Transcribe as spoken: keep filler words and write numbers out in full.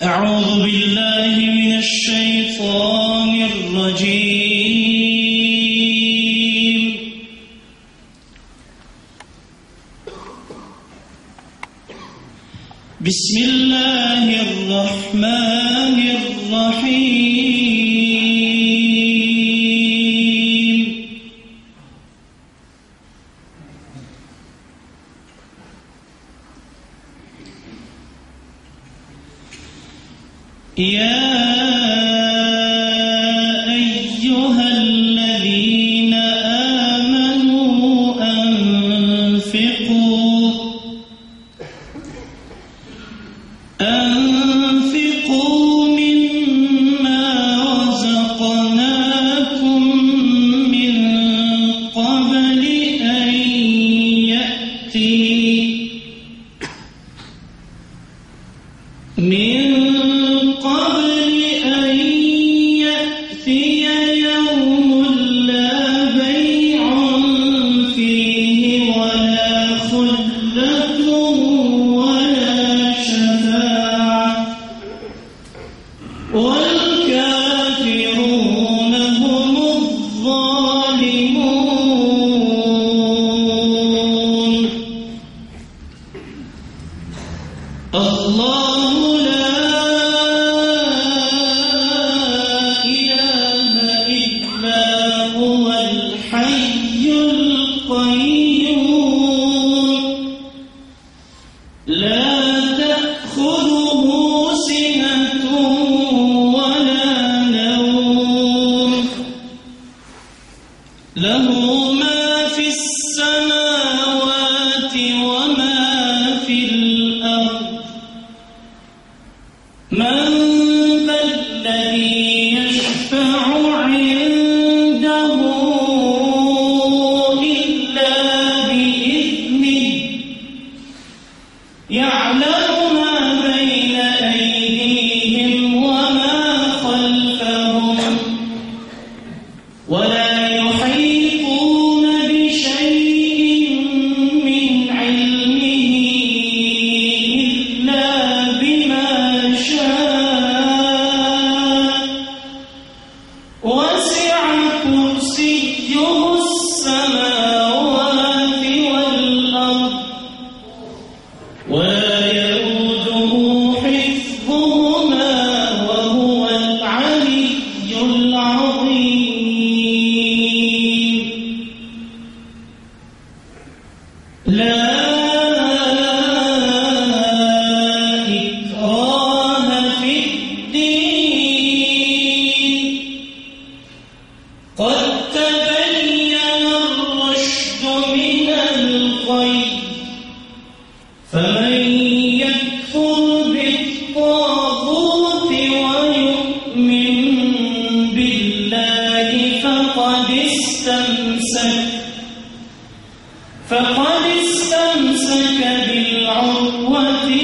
أعوذ بالله من الشيطان الرجيم. بسم الله الرحمن الرحيم. يا أيها الذين آمنوا أنفقوا أنفقوا مما رزقناكم من قبل أن يأتي من قبل أن يأتي يوم لا بيع فيه ولا خلة ولا شفاعة والكافرون هم الظالمون. الله لا إله إلا هو الحي القيوم لا تأخذه سنة ولا نوم له ما في السماوات وما في الأرض. من ذا الذي يشفع عنده إلا بإذنه يعلم ما بين أيديهم وما خلفهم ولا يحيطون بشيء من علمه إلا بما شاء وسع كرسيه السماوات والأرض ولا يؤوده حفظهما وهو العلي العظيم. لا إكراه في الدين قد تبين الرشد من الغي فمن يكفر بالطاغوت ويؤمن بالله فقد استمسك فقد استمسك بالعروة